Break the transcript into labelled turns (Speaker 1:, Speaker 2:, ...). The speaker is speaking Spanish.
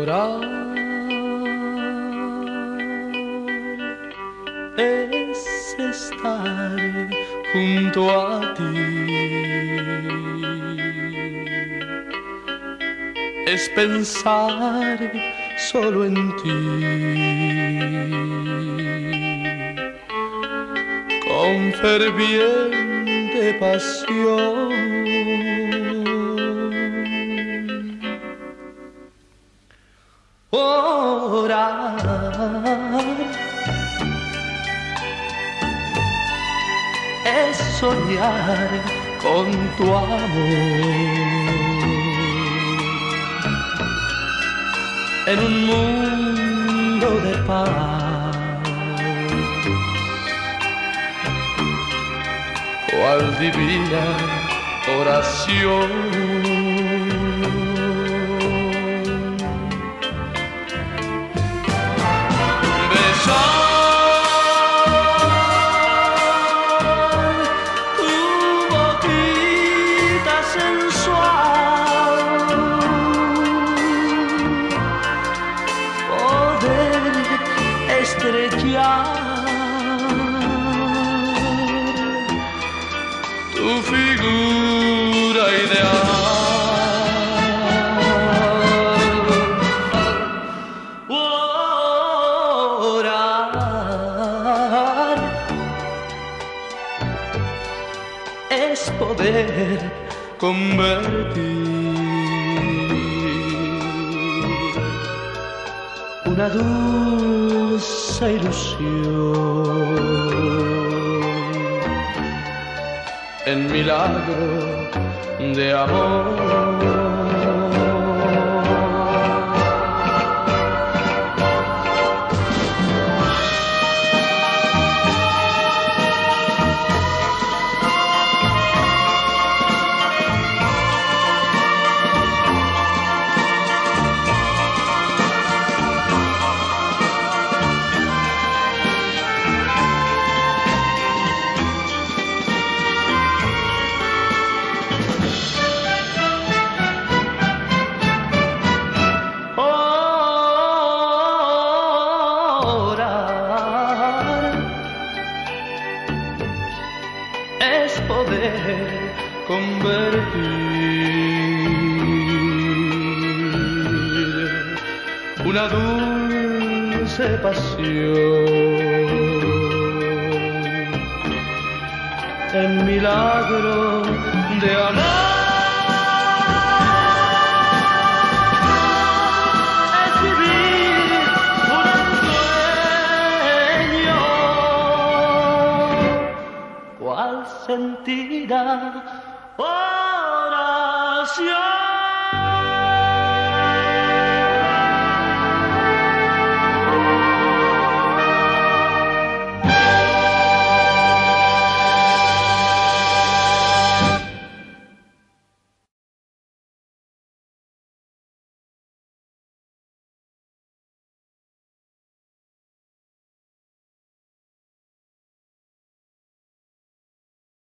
Speaker 1: Orar es estar junto a ti, es pensar solo en ti, con ferviente pasión. Orar es soñar con tu amor en un mundo de paz, cual divina oración. Estrellar tu figura ideal. Orar es poder convertir una dulce ilusión en milagro de amor. Es poder convertir una dulce pasión en milagro de amor. Es vivir un ensueño, cual sentida oración.